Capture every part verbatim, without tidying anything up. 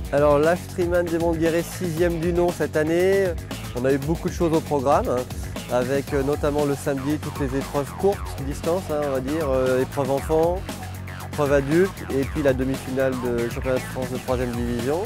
Alors l'Ashtriman des Monts de Guéret, sixième du nom cette année. On a eu beaucoup de choses au programme, hein, avec euh, notamment le samedi toutes les épreuves courtes, distance, hein, on va dire, euh, épreuve enfants, épreuve adulte et puis la demi-finale de championnat de France de troisième division.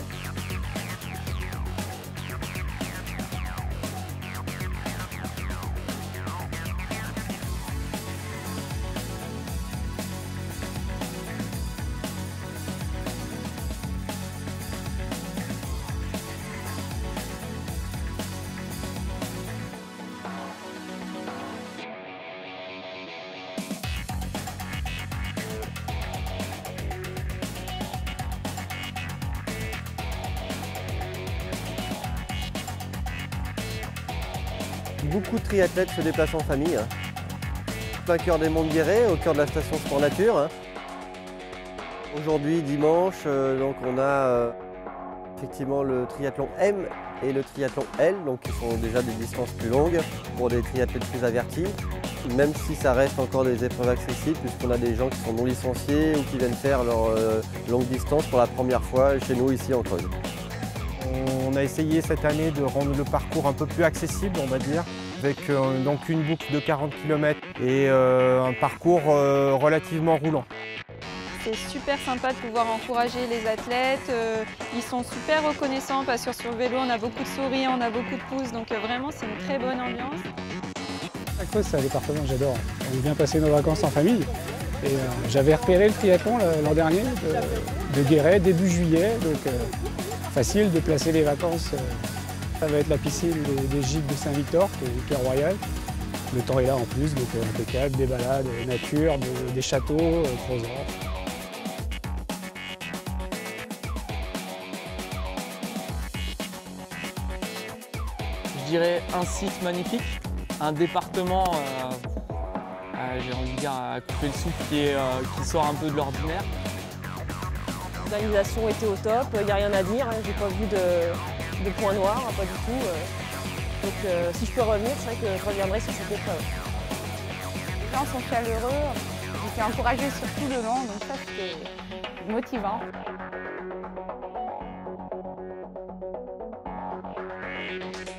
Beaucoup de triathlètes se déplacent en famille. Plein cœur des Monts de Guéret, au cœur de la station Sport Nature. Aujourd'hui, dimanche, euh, donc on a euh, effectivement le triathlon M et le triathlon L, donc qui sont déjà des distances plus longues pour des triathlètes plus avertis. Même si ça reste encore des épreuves accessibles, puisqu'on a des gens qui sont non licenciés ou qui viennent faire leur euh, longue distance pour la première fois chez nous ici en Creuse. On a essayé cette année de rendre le parcours un peu plus accessible, on va dire, avec euh, donc une boucle de quarante kilomètres et euh, un parcours euh, relativement roulant. C'est super sympa de pouvoir encourager les athlètes. Euh, ils sont super reconnaissants parce que sur le vélo, on a beaucoup de sourires, on a beaucoup de pouces, donc euh, vraiment c'est une très bonne ambiance. La Creuse, c'est un département que j'adore. On vient passer nos vacances en famille. Et euh, j'avais repéré le triathlon l'an dernier, de, de Guéret, début juillet. Donc euh, facile de placer les vacances. Euh, ça va être la piscine des, des gîtes de Saint-Victor, qui est, qui est royale. Le temps est là en plus, donc euh, impeccable, des balades, nature, de, des châteaux, euh, Crozat. Je dirais un site magnifique, un département, euh, euh, j'ai envie de dire, à couper le souffle qui, est, euh, qui sort un peu de l'ordinaire. L'organisation était au top, il n'y a rien à dire, hein, j'ai pas vu de, de point noir, hein, pas du tout. Euh. Donc euh, si je peux revenir, c'est vrai que je reviendrai sur cette épreuve. Les gens sont chaleureux, j'étais encouragée sur tout le long, donc ça c'était motivant. Thank you.